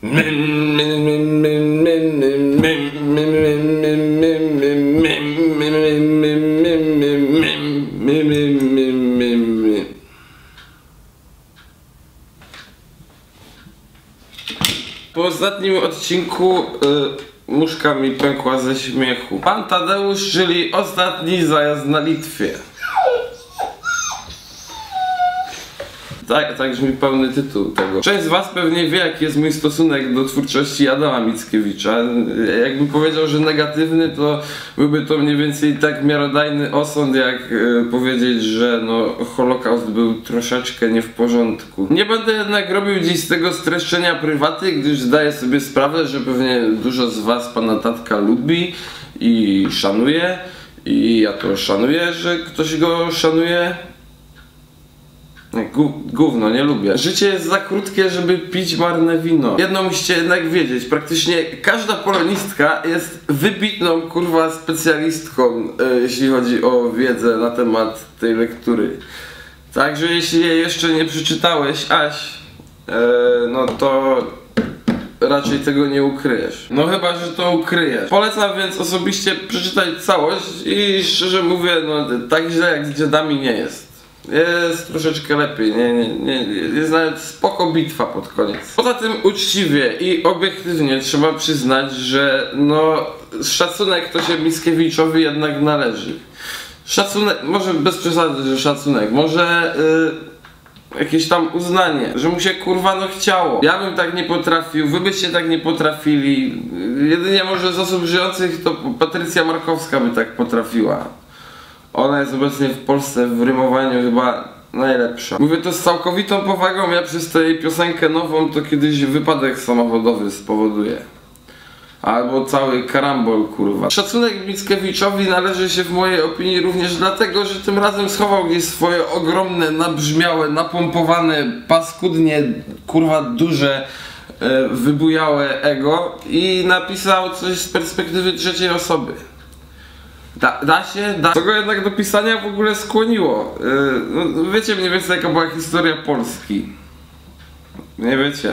Po ostatnim odcinku muszka mi pękła ze śmiechu. Pan Tadeusz, czyli ostatni zajazd na Litwie. Tak brzmi pełny tytuł tego. Część z was pewnie wie, jaki jest mój stosunek do twórczości Adama Mickiewicza. Jakbym powiedział, że negatywny, to byłby to mniej więcej tak miarodajny osąd, jak powiedzieć, że no Holokaust był troszeczkę nie w porządku. Nie będę jednak robił dziś z tego streszczenia prywaty, gdyż zdaję sobie sprawę, że pewnie dużo z was pana tatka lubi i szanuje. I ja to szanuję, że ktoś go szanuje. Gówno, nie lubię. Życie jest za krótkie, żeby pić marne wino. Jedno musicie jednak wiedzieć, praktycznie każda polonistka jest wybitną kurwa specjalistką, jeśli chodzi o wiedzę na temat tej lektury. Także jeśli jej jeszcze nie przeczytałeś, Aś, no to raczej tego nie ukryjesz. No chyba, że to ukryjesz. Polecam więc osobiście przeczytać całość i szczerze mówię, no tak źle jak z dziadami nie jest. Jest troszeczkę lepiej, jest nawet spoko bitwa pod koniec. Poza tym uczciwie i obiektywnie trzeba przyznać, że no szacunek to się Mickiewiczowi jednak należy. Szacunek, może bez przesady, że szacunek, może jakieś tam uznanie, że mu się kurwa no chciało. Ja bym tak nie potrafił, wy byście tak nie potrafili. Jedynie może z osób żyjących to Patrycja Markowska by tak potrafiła. Ona jest obecnie w Polsce w rymowaniu chyba najlepsza. Mówię to z całkowitą powagą, ja przez tę piosenkę nową to kiedyś wypadek samochodowy spowoduje. Albo cały karambol, kurwa. Szacunek Mickiewiczowi należy się w mojej opinii również dlatego, że tym razem schował gdzieś swoje ogromne, nabrzmiałe, napompowane, paskudnie, kurwa duże, wybujałe ego i napisał coś z perspektywy trzeciej osoby. Da się? Co go jednak do pisania w ogóle skłoniło? No, wiecie mniej więcej jaka była historia Polski. Nie wiecie.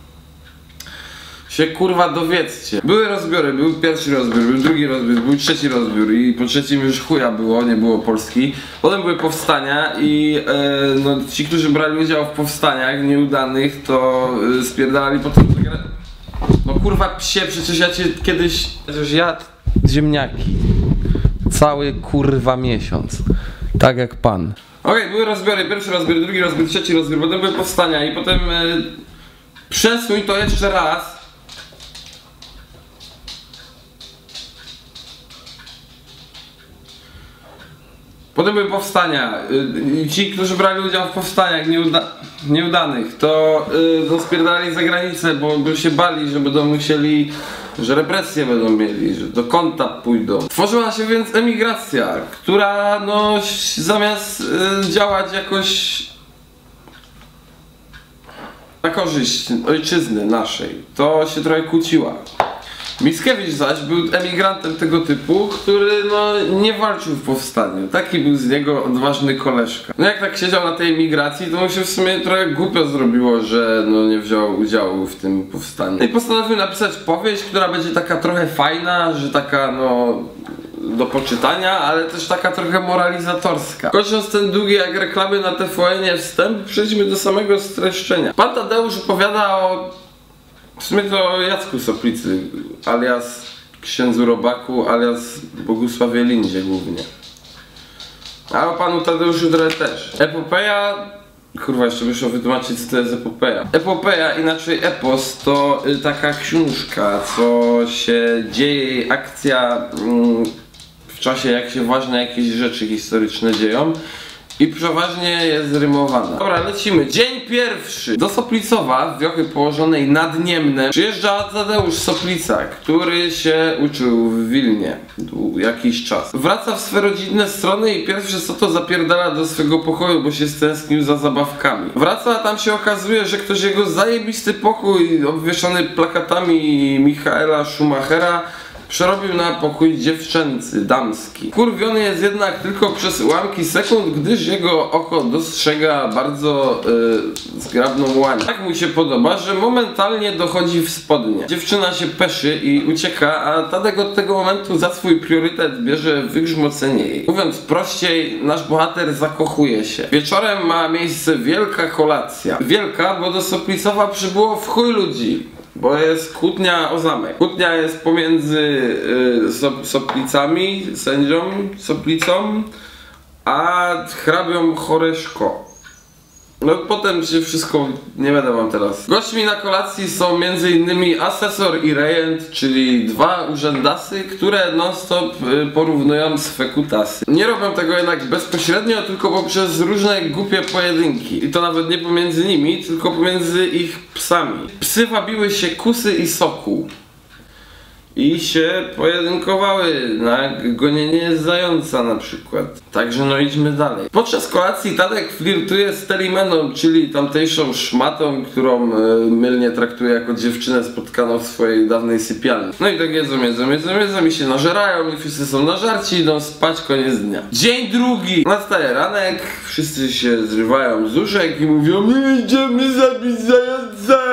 Się kurwa dowiedzcie. Były rozbiory, był pierwszy rozbiór, był drugi rozbiór, był trzeci rozbiór i po trzecim już chuja było, nie było Polski. Potem były powstania i no, ci, którzy brali udział w powstaniach nieudanych, to spierdalali potem... No kurwa psie, przecież ja cię kiedyś... Przecież jadł ziemniaki. Cały kurwa miesiąc. Tak jak pan. Okej, były rozbiory, pierwszy rozbiór, drugi rozbiór, trzeci rozbiór, potem były powstania i potem przesuń to jeszcze raz. Potem były powstania. Ci, którzy brali udział w powstaniach nieudanych, to spierdali za granicę, bo się bali, że będą musieli, że represje będą mieli, że do kąta pójdą. Tworzyła się więc emigracja, która no zamiast działać jakoś na korzyść ojczyzny naszej, to się trochę kłóciła. Mickiewicz zaś był emigrantem tego typu, który no nie walczył w powstaniu. Taki był z niego odważny koleżka. No jak tak siedział na tej emigracji, to mu się w sumie trochę głupio zrobiło, że no nie wziął udziału w tym powstaniu. I postanowił napisać powieść, która będzie taka trochę fajna, że taka no do poczytania, ale też taka trochę moralizatorska. Kończąc ten długi jak reklamy na TVN-ie wstęp, przejdźmy do samego streszczenia. Pan Tadeusz opowiada o... W sumie to Jacku Soplicy, alias księdzu Robaku, alias Bogusławie Lindzie głównie. A o panu Tadeuszu trochę też. Epopeja... Kurwa, jeszcze muszę wytłumaczyć, co to jest epopeja. Epopeja, inaczej epos, to taka książka, co się dzieje, akcja w czasie, jak się ważne jakieś rzeczy historyczne dzieją. I przeważnie jest rymowana. Dobra, lecimy. Dzień pierwszy. Do Soplicowa, wiochy położonej nad Niemnem, przyjeżdża Tadeusz Soplica, który się uczył w Wilnie jakiś czas. Wraca w swe rodzinne strony i pierwsze co to zapierdala do swego pokoju, bo się stęsknił za zabawkami. Wraca, a tam się okazuje, że ktoś jego zajebisty pokój obwieszony plakatami Michaela Schumachera przerobił na pokój dziewczęcy, damski. Kurwiony jest jednak tylko przez ułamki sekund, gdyż jego oko dostrzega bardzo zgrabną łań. Tak mu się podoba, że momentalnie dochodzi w spodnie. Dziewczyna się peszy i ucieka, a Tadek od tego momentu za swój priorytet bierze wygrzmocenie jej. Mówiąc prościej, nasz bohater zakochuje się. Wieczorem ma miejsce wielka kolacja. Wielka, bo do Soplicowa przybyło w chuj ludzi. Bo jest kłótnia o zamek. Kłótnia jest pomiędzy Soplicami, sędzią Soplicą, a hrabią Choreszko. No potem się wszystko, nie będę wam teraz. Gośćmi na kolacji są m.in. asesor i rejent, czyli dwa urzędasy, które non stop porównują swe kutasy. Nie robią tego jednak bezpośrednio, tylko poprzez różne głupie pojedynki. I to nawet nie pomiędzy nimi, tylko pomiędzy ich psami. Psy wabiły się Kusy i Sokół. I się pojedynkowały na gonienie zająca na przykład. Także no idźmy dalej. Podczas kolacji Tadek flirtuje z Telimeną, czyli tamtejszą szmatą, którą mylnie traktuje jako dziewczynę spotkaną w swojej dawnej sypialni. No i tak jedzą i się nażerają i wszyscy są nażarci, idą spać, koniec dnia. Dzień drugi. Nastaje ranek, wszyscy się zrywają z łóżek i mówią: my idziemy zabić zająca,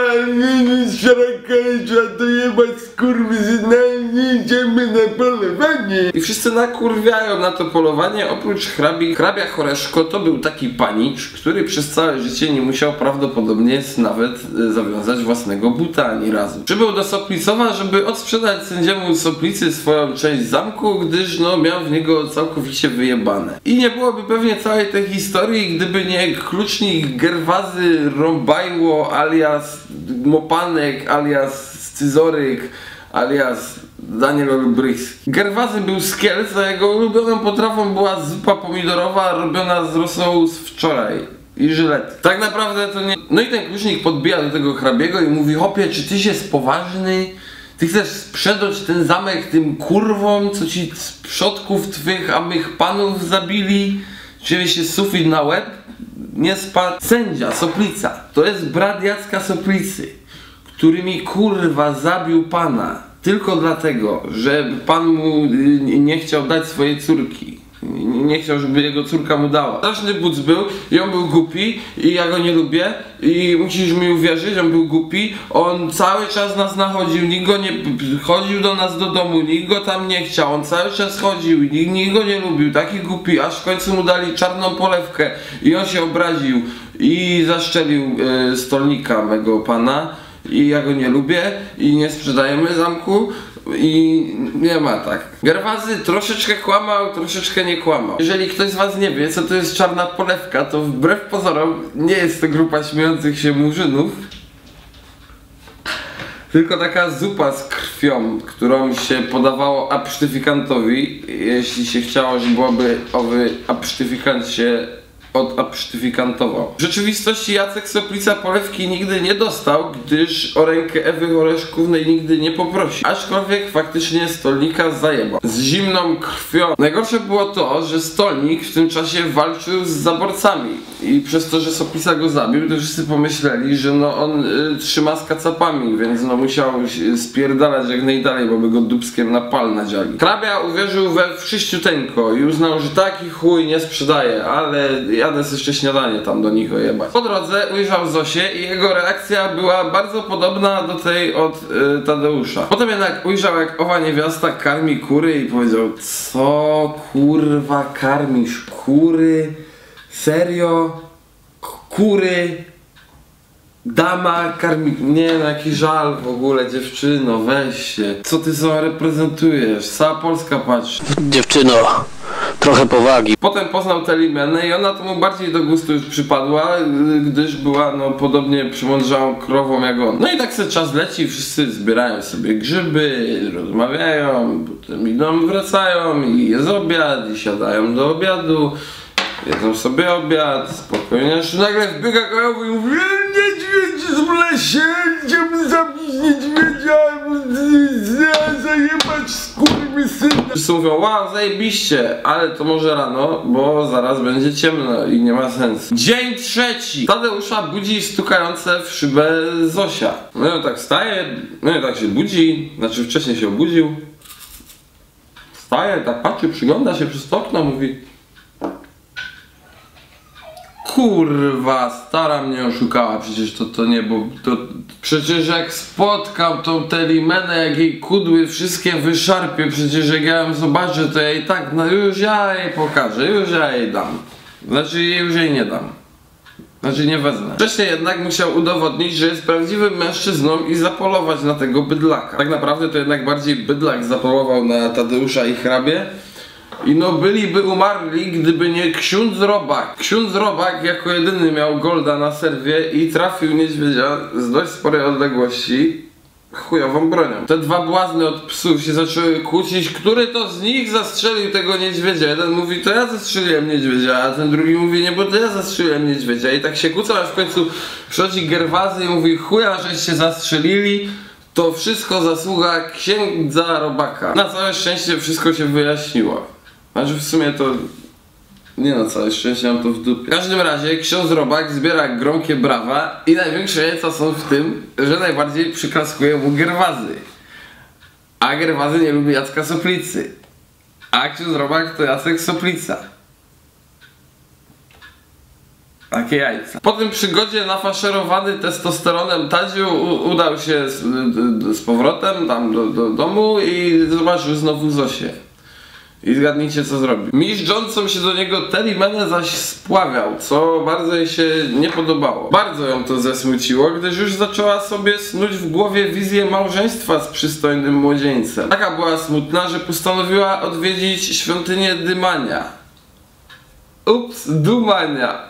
trzeba to jebać skurwysyna, idziemy na polowanie. I wszyscy nakurwiają na to polowanie, oprócz hrabia Choreszko. To był taki panicz, który przez całe życie nie musiał prawdopodobnie nawet zawiązać własnego buta ani razu. Przybył do Soplicowa, żeby odsprzedać sędziemu Soplicy swoją część zamku, gdyż no miał w niego całkowicie wyjebane. I nie byłoby pewnie całej tej historii, gdyby nie klucznik Gerwazy Rąbajło alias Mopanek alias Scyzoryk alias Daniel Olbrychski. Gerwazy był z Kielc, a jego ulubioną potrawą była zupa pomidorowa robiona z rosołu z wczoraj i żylet. Tak naprawdę to nie... No i ten klucznik podbija do tego hrabiego i mówi: hopie, czy tyś jest poważny? Ty chcesz sprzedać ten zamek tym kurwom, co ci z przodków twych, a mych panów zabili? Ciebie się sufit na łeb nie spadł. Sędzia Soplica to jest brat Jacka Soplicy, który mi kurwa zabił pana tylko dlatego, że pan mu nie chciał dać swojej córki. Nie chciał, żeby jego córka mu dała. Straszny buc był i on był głupi i ja go nie lubię i musisz mi uwierzyć, on był głupi. On cały czas nas nachodził, nikt go nie chodził do nas do domu, nikt go tam nie chciał, on cały czas chodził i nikt go nie lubił, taki głupi, aż w końcu mu dali czarną polewkę i on się obraził i zaszczelił stolnika mego pana. I ja go nie lubię i nie sprzedajemy zamku i nie ma tak. Gerwazy troszeczkę kłamał, troszeczkę nie kłamał. Jeżeli ktoś z was nie wie, co to jest czarna polewka, to wbrew pozorom nie jest to grupa śmiejących się murzynów, tylko taka zupa z krwią, którą się podawało absztyfikantowi, jeśli się chciało, żeby owy absztyfikant się odabsztyfikantował. W rzeczywistości Jacek Soplica polewki nigdy nie dostał, gdyż o rękę Ewy Oreszkównej nigdy nie poprosił. Aczkolwiek faktycznie stolnika zajebał. Z zimną krwią. Najgorsze było to, że stolnik w tym czasie walczył z zaborcami. I przez to, że Soplica go zabił, to wszyscy pomyśleli, że no on trzyma z kacapami, więc no musiał spierdalać jak najdalej, bo by go dupskiem na pal nadziali. Hrabia uwierzył we wszyściuteńko i uznał, że taki chuj nie sprzedaje, ale jadę sobie jeszcze śniadanie tam do nich ojebać. Po drodze ujrzał Zosię i jego reakcja była bardzo podobna do tej od Tadeusza. Potem jednak ujrzał, jak owa niewiasta karmi kury i powiedział: co kurwa karmisz kury? Serio? Kury? Dama karmi... Nie no, jaki żal w ogóle, dziewczyno, weź się. Co ty sobie reprezentujesz? Cała Polska patrzy. Dziewczyno, trochę powagi. Potem poznał Telimenę i ona to mu bardziej do gustu już przypadła, gdyż była no podobnie przymądrzałą krową jak on. No i tak sobie czas leci, wszyscy zbierają sobie grzyby, rozmawiają, potem idą, wracają i jest obiad i siadają do obiadu. Jedzą sobie obiad, spokojnie, aż nagle wbiega koło i mówi: niedźwiedź w lesie, idziemy zabić niedźwiedzia, zajebać skurwysyna. Wszyscy mówią: wow, zajebiście, ale to może rano, bo zaraz będzie ciemno i nie ma sensu. Dzień trzeci. Tadeusza budzi stukające w szybę Zosia. No i on tak wstaje, no i tak się budzi, znaczy wcześniej się obudził. Staje, tak patrzy, przygląda się przez to okno, mówi: kurwa, stara mnie oszukała, przecież to nie, bo to przecież jak spotkam tą Telimenę, jak jej kudły wszystkie wyszarpię, przecież jak ja ją zobaczę, to ja jej tak, no już ja jej pokażę, już ja jej dam. Znaczy już jej nie dam. Znaczy nie wezmę. Wcześniej jednak musiał udowodnić, że jest prawdziwym mężczyzną i zapolować na tego bydlaka. Tak naprawdę to jednak bardziej bydlak zapolował na Tadeusza i hrabie. I no byliby umarli, gdyby nie ksiądz Robak. Ksiądz Robak jako jedyny miał golda na serwie i trafił niedźwiedzia z dość sporej odległości chujową bronią. Te dwa błazny od psów się zaczęły kłócić, który to z nich zastrzelił tego niedźwiedzia. Jeden mówi: to ja zastrzeliłem niedźwiedzia, a ten drugi mówi: nie, bo to ja zastrzeliłem niedźwiedzia. I tak się kłócą, aż w końcu przychodzi Gerwazy i mówi: chuja, żeście zastrzelili, to wszystko zasługa księdza Robaka. Na całe szczęście wszystko się wyjaśniło. Znaczy w sumie to nie, na całe szczęście mam to w dupie. W każdym razie ksiądz Robak zbiera gromkie brawa i największe jajca są w tym, że najbardziej przyklaskuje mu Gerwazy. A Gerwazy nie lubi Jacka Soplicy. A ksiądz Robak to Jacek Soplica. Takie jajca. Po tym przygodzie nafaszerowany testosteronem Tadziu udał się z powrotem tam do domu i zobaczył znowu Zosię. I zgadnijcie, co zrobił. Miżdżącą się do niego Telimenę zaś spławiał, co bardzo jej się nie podobało. Bardzo ją to zesmuciło, gdyż już zaczęła sobie snuć w głowie wizję małżeństwa z przystojnym młodzieńcem. Taka była smutna, że postanowiła odwiedzić świątynię Dymania. Ups, Dumania.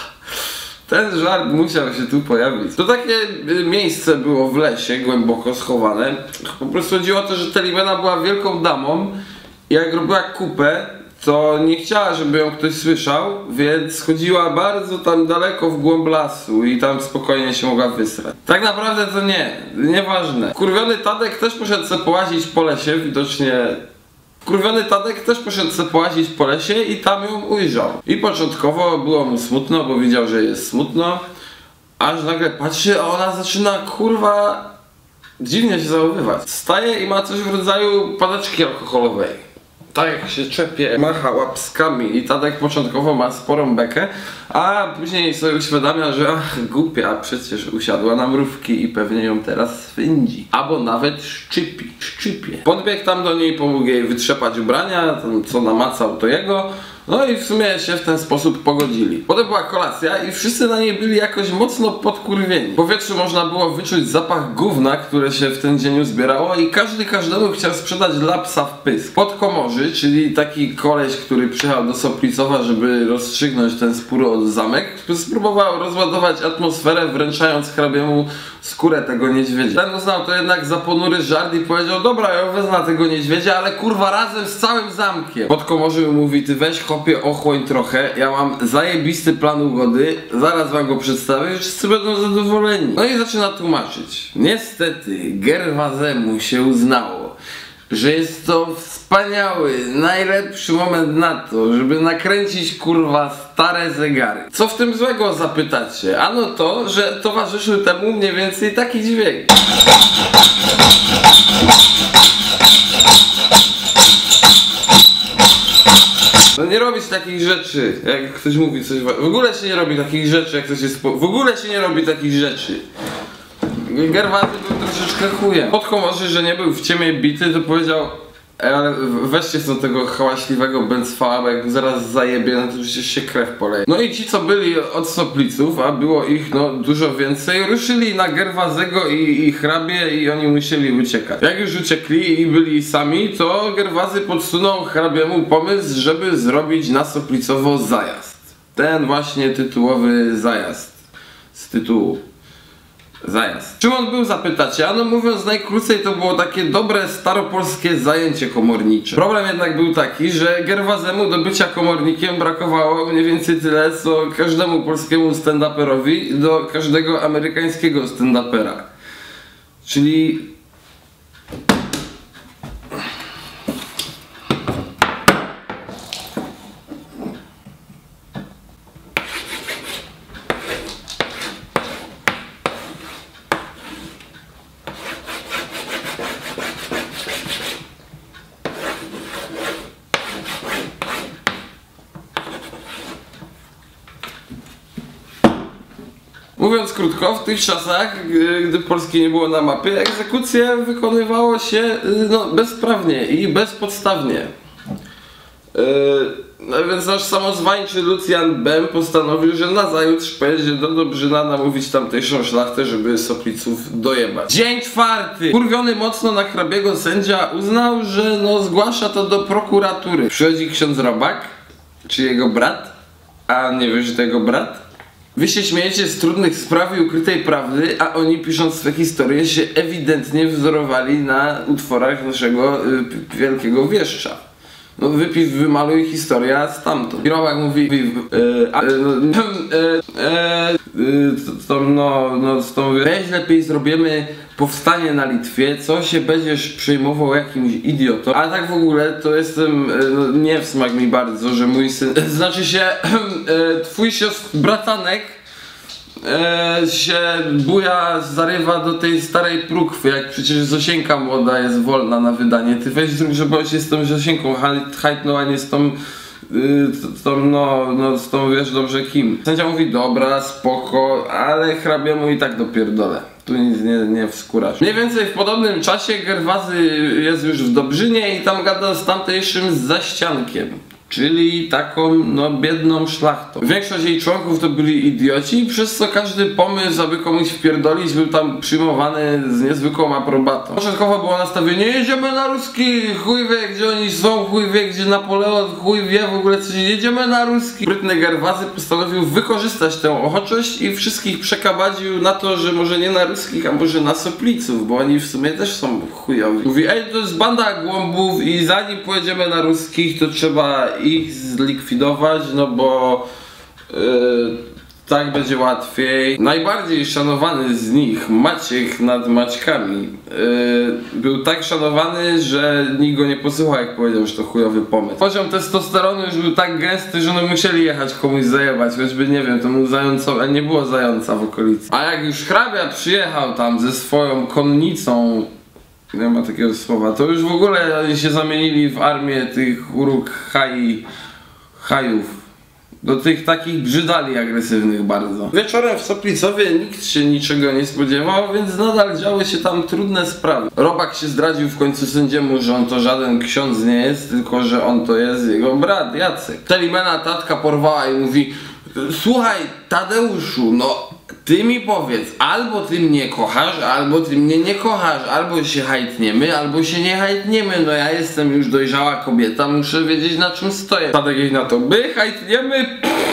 Ten żart musiał się tu pojawić. To takie miejsce było w lesie, głęboko schowane. Po prostu chodziło o to, że Telimena była wielką damą. Jak robiła kupę, to nie chciała, żeby ją ktoś słyszał, więc chodziła bardzo tam daleko w głąb lasu i tam spokojnie się mogła wysrać. Tak naprawdę to nieważne. Wkurwiony Tadek też poszedł sobie połazić po lesie, widocznie... Wkurwiony Tadek też poszedł sobie połazić po lesie i tam ją ujrzał. I początkowo było mu smutno, bo widział, że jest smutno, aż nagle patrzy, a ona zaczyna, kurwa, dziwnie się zachowywać. Wstaje i ma coś w rodzaju padaczki alkoholowej. Tak jak się czepie, macha łapskami i Tadek początkowo ma sporą bekę, a później sobie uświadamia, że ach, głupia, przecież usiadła na mrówki i pewnie ją teraz swędzi. Albo nawet szczypie. Podbiegł tam do niej, pomógł jej wytrzepać ubrania, co namacał to jego. No i w sumie się w ten sposób pogodzili. Potem była kolacja i wszyscy na niej byli jakoś mocno podkurwieni. W powietrzu można było wyczuć zapach gówna, które się w ten dzień uzbierało i każdy każdemu chciał sprzedać lapsa w pysk. Podkomorzy, czyli taki koleś, który przyjechał do Soplicowa, żeby rozstrzygnąć ten spór o zamek, spróbował rozładować atmosferę, wręczając hrabiemu skórę tego niedźwiedzia. Ten uznał to jednak za ponury żart i powiedział: dobra, ja wezmę tego niedźwiedzia, ale kurwa razem z całym zamkiem. Podkomorzy mówi: ty weź chłopie, ochłoń trochę, ja mam zajebisty plan ugody, zaraz wam go przedstawię, wszyscy będą zadowoleni. No i zaczyna tłumaczyć. Niestety Gerwazemu się uznało, że jest to wspaniały, najlepszy moment na to, żeby nakręcić kurwa stare zegary. Co w tym złego, zapytacie? Ano to, że towarzyszył temu mniej więcej taki dźwięk. No nie robić takich rzeczy, jak ktoś mówi coś... W ogóle się nie robi takich rzeczy, jak ktoś jest... W ogóle się nie robi takich rzeczy. Gerwazy był troszeczkę chujem. Podkomorzy, że nie był w ciemię bity, to powiedział: ale weźcie z tego hałaśliwego Bęcwała, bo jak zaraz zajebie, no to przecież się krew poleje. No i ci, co byli od Sopliców, a było ich no dużo więcej, ruszyli na Gerwazego i hrabie i oni musieli uciekać. Jak już uciekli i byli sami, to Gerwazy podsunął hrabiemu pomysł, żeby zrobić na Soplicowo zajazd. Ten właśnie tytułowy zajazd. Z tytułu zajazd. Czym on był, zapytacie? A no mówiąc najkrócej, to było takie dobre staropolskie zajęcie komornicze. Problem jednak był taki, że Gerwazemu do bycia komornikiem brakowało mniej więcej tyle, co każdemu polskiemu stand-uperowi do każdego amerykańskiego stand-upera. Czyli... Mówiąc krótko, w tych czasach, gdy Polski nie było na mapie, egzekucje wykonywało się bezprawnie i bezpodstawnie. No więc nasz samozwańczy Lucjan Bem postanowił, że nazajutrz pojedzie do Dobrzyna namówić tamtejszą szlachtę, żeby Sopliców dojebać. Dzień czwarty! Kurwiony mocno na hrabiego sędzia uznał, że zgłasza to do prokuratury. Przychodzi ksiądz Robak, czy jego brat, a nie wiesz, że to jego brat? Wy się śmiejecie z trudnych spraw i ukrytej prawdy, a oni pisząc swe historie się ewidentnie wzorowali na utworach naszego wielkiego wieszcza. No wypisz, wymaluj historia stamtąd. I Robak mówi, weź lepiej zrobimy powstanie na Litwie, co się będziesz przejmował jakimś idiotą. A tak w ogóle to jestem, nie w smak mi bardzo, że mój syn, znaczy się twój bratanek się buja, zarywa do tej starej prókwy, jak przecież Zosieńka młoda jest wolna na wydanie. Ty weź zrób, żeby on się z tą Zosieńką hajtnął, a nie z tą z tą wiesz dobrze kim. Sędzia mówi, dobra, spoko, ale hrabiemu i tak dopierdolę. Tu nic nie wskórasz. Mniej więcej w podobnym czasie Gerwazy jest już w Dobrzynie i tam gada z tamtejszym Zaściankiem, czyli taką biedną szlachtą. Większość jej członków to byli idioci, przez co każdy pomysł, aby komuś wpierdolić, był tam przyjmowany z niezwykłą aprobatą. Początkowo było nastawienie, jedziemy na ruski, chuj wie gdzie oni są, chuj wie gdzie Napoleon, chuj wie w ogóle coś, jedziemy na ruski. Sprytny Gerwazy postanowił wykorzystać tę ochoczość i wszystkich przekabadził na to, że może nie na ruskich, a może na Sopliców, bo oni w sumie też są chujowi. Mówi, ej, to jest banda głąbów i zanim pojedziemy na ruskich, to trzeba ich zlikwidować, bo tak będzie łatwiej. Najbardziej szanowany z nich, Maciek nad Maćkami, był tak szanowany, że nikt go nie posłuchał, jak powiedział, że to chujowy pomysł. Poziom testosteronu już był tak gęsty, że musieli jechać komuś zajebać, choćby nie wiem, to mu zająca, a nie było zająca w okolicy. A jak już hrabia przyjechał tam ze swoją konnicą, nie ma takiego słowa, to już w ogóle oni się zamienili w armię tych Hajów. Do tych takich brzydali agresywnych bardzo. Wieczorem w Soplicowie nikt się niczego nie spodziewał, więc nadal działy się tam trudne sprawy. Robak się zdradził w końcu sędziemu, że on to żaden ksiądz nie jest, tylko że on to jest jego brat Jacek. Telimena tatka porwała i mówi, słuchaj Tadeuszu, ty mi powiedz, albo ty mnie kochasz, albo ty mnie nie kochasz, albo się hajtniemy, albo się nie hajtniemy, ja jestem już dojrzała kobieta, muszę wiedzieć na czym stoję. Tadek jej na to, my hajtniemy.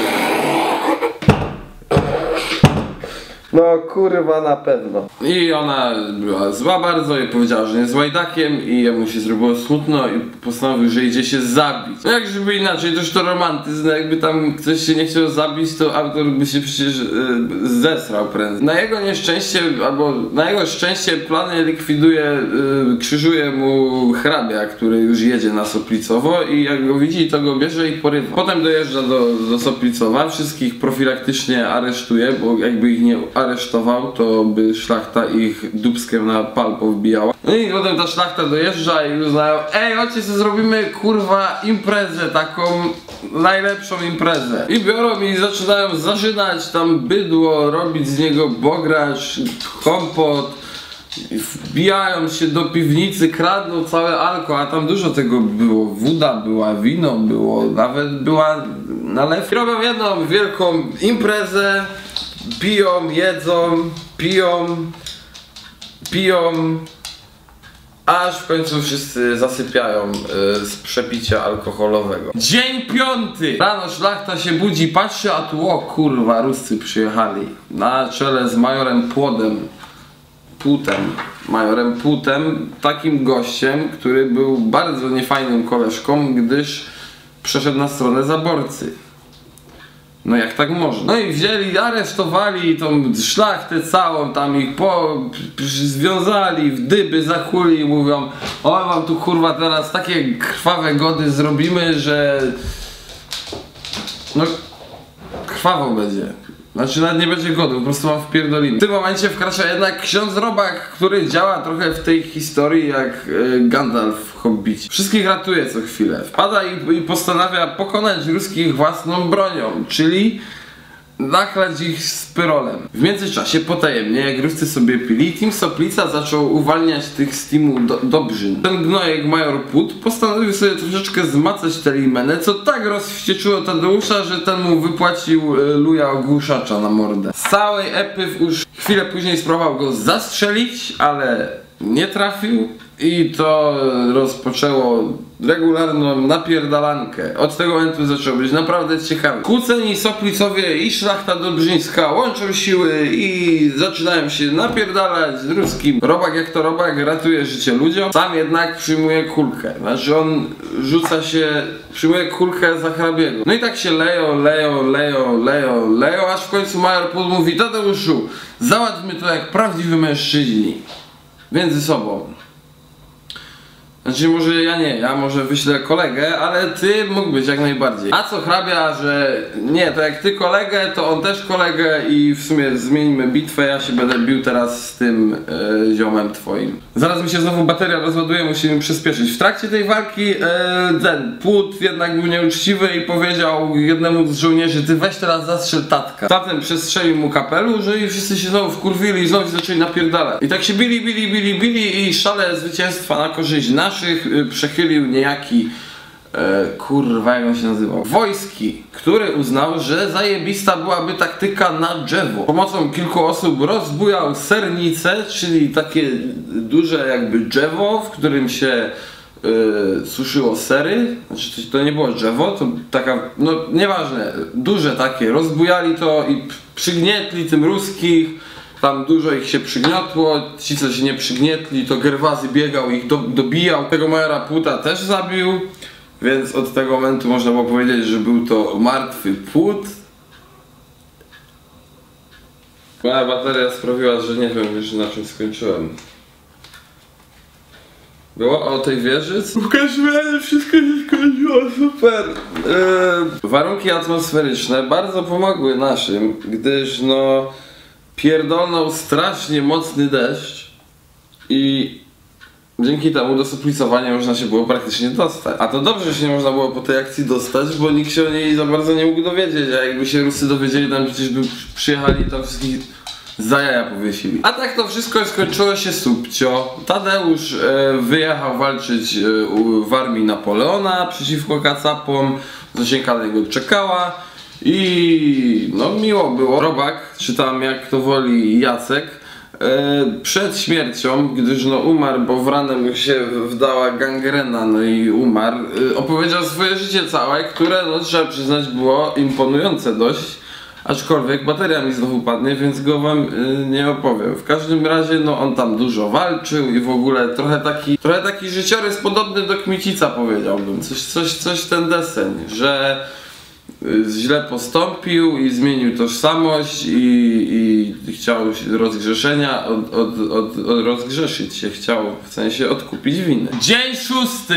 Kurwa na pewno. I ona była zła bardzo i powiedziała, że jest łajdakiem i jemu się zrobiło smutno i postanowił, że idzie się zabić. Jak żeby inaczej, toż to romantyzm, jakby tam ktoś się nie chciał zabić, to autor by się przecież zesrał prędzej. Na jego nieszczęście, albo na jego szczęście plany likwiduje, krzyżuje mu hrabia, który już jedzie na Soplicowo i jak go widzi, to go bierze i porywa. Potem dojeżdża do Soplicowa, wszystkich profilaktycznie aresztuje, bo jakby ich nie aresztował, to by szlachta ich dupskiem na pal powbijała. No i potem ta szlachta dojeżdża i uznają, ej, chodźcie sobie zrobimy kurwa imprezę, taką najlepszą imprezę. I biorą i zaczynają zaczynać tam bydło, robić z niego bogracz, kompot, wbijają się do piwnicy, kradną całe alko, a tam dużo tego było. Woda była, wino było, nawet była nalewka. I robią jedną wielką imprezę, piją, jedzą, piją, aż w końcu wszyscy zasypiają z przepicia alkoholowego. Dzień piąty! Rano szlachta się budzi, patrzy, a tu o kurwa, Ruscy przyjechali. Na czele z majorem majorem Płutem, takim gościem, który był bardzo niefajnym koleżką, gdyż przeszedł na stronę zaborcy. Jak tak można? I wzięli, aresztowali tą szlachtę całą, tam ich związali, w dyby zakuli i mówią, o wam tu kurwa teraz takie krwawe gody zrobimy, że krwawo będzie. Znaczy nawet nie będzie godu, po prostu mam wpierdolimy. W tym momencie wkracza jednak ksiądz Robak, który działa trochę w tej historii jak Gandalf w Hobbicie. Wszystkich ratuje co chwilę. Wpada i postanawia pokonać ruskich własną bronią, czyli nachlać ich z pyrolem. W międzyczasie potajemnie, jak Ruscy sobie pili, Team Soplica zaczął uwalniać tych z teamu Dobrzyn. Ten gnojek major Put postanowił sobie troszeczkę zmacać tę limenę, co tak rozwścieczyło Tadeusza, że ten mu wypłacił luja ogłuszacza na mordę. Z całej epy już chwilę później spróbował go zastrzelić, ale nie trafił i to rozpoczęło regularną napierdalankę. Od tego momentu zaczęło być naprawdę ciekawe. Kłóceni Soplicowie i szlachta dobrzyńska łączą siły i zaczynają się napierdalać z Ruskim. Robak jak to robak ratuje życie ludziom, sam jednak przyjmuje kulkę. Znaczy on rzuca się, przyjmuje kulkę za hrabiego. No i tak się leją, aż w końcu major Put mówi: Tadeuszu, załatwmy to jak prawdziwi mężczyźni. Między sobą. Znaczy może ja może wyślę kolegę, ale ty mógłbyś jak najbardziej. A co hrabia, że nie, to jak ty kolegę, to on też kolegę i w sumie zmienimy bitwę, ja się będę bił teraz z tym ziomem twoim. Zaraz mi się znowu bateria rozładuje, musimy przyspieszyć. W trakcie tej walki ten Put jednak był nieuczciwy i powiedział jednemu z żołnierzy: ty weź teraz zastrzel tatka. Taten przestrzelił mu kapelusz i wszyscy się znowu wkurwili i znowu się zaczęli napierdalać. I tak się bili i szale zwycięstwa na korzyść naszych przechylił niejaki kurwa, jak on się nazywał, Wojski, który uznał, że zajebista byłaby taktyka na drzewo. Pomocą kilku osób rozbujał sernicę, czyli takie duże jakby drzewo, w którym się suszyło sery. Znaczy to nie było drzewo, to taka, no nieważne, duże takie, rozbujali to i przygnietli tym ruskich. Tam dużo ich się przygniotło, ci co się nie przygnietli, to Gerwazy biegał, ich dobijał. Tego majora Puta też zabił, więc od tego momentu można było powiedzieć, że był to martwy Put. Moja bateria sprawiła, że nie wiem już na czym skończyłem. Było o tej wieży? W każdym razie wszystko się skończyło, super! Warunki atmosferyczne bardzo pomogły naszym, gdyż no pierdolnął strasznie mocny deszcz i dzięki temu do Soplicowania można się było praktycznie dostać. A to dobrze, że się nie można było po tej akcji dostać, bo nikt się o niej za bardzo nie mógł dowiedzieć, a jakby się Rusy dowiedzieli, tam przecież by przyjechali, tam wszystkich za jaja powiesili. A tak to wszystko skończyło się subcio. Tadeusz wyjechał walczyć w armii Napoleona przeciwko kacapom, Zosieńka na niego czekała. I no miło było. Robak, czy tam jak to woli Jacek, przed śmiercią, gdyż no umarł, bo w ranę mu się wdała gangrena, no i umarł, opowiedział swoje życie całe, które no trzeba przyznać było imponujące dość. Aczkolwiek bateria mi znowu padnie, więc go wam nie opowiem. W każdym razie no on tam dużo walczył i w ogóle trochę taki życiorys podobny do Kmicica, powiedziałbym. Coś ten deseń, że źle postąpił i zmienił tożsamość i chciał rozgrzeszenia, rozgrzeszyć się chciał, w sensie odkupić winę. Dzień 6!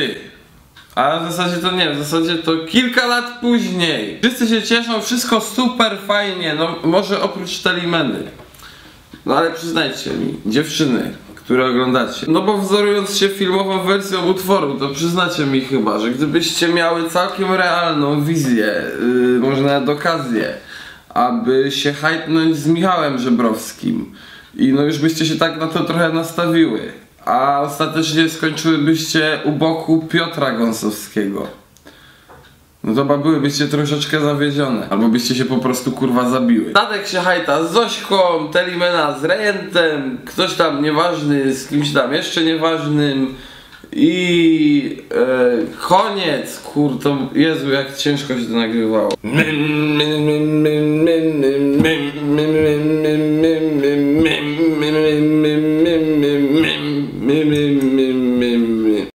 A w zasadzie to nie, w zasadzie to kilka lat później. Wszyscy się cieszą, wszystko super fajnie, no może oprócz Telimeny. No ale przyznajcie mi, dziewczyny, które oglądacie, no bo wzorując się filmową wersją utworu, to przyznacie mi chyba, że gdybyście miały całkiem realną wizję, może nawet okazję, aby się hajtnąć z Michałem Żebrowskim i no już byście się tak na to trochę nastawiły, a ostatecznie skończyłybyście u boku Piotra Gąsowskiego, no to byłybyście troszeczkę zawiedzione, albo byście się po prostu kurwa zabiły. Tadek się hajta z Zośką, Telimena z Rejentem, ktoś tam nieważny z kimś tam jeszcze nieważnym i koniec, kurto, Jezu jak ciężko się to nagrywało.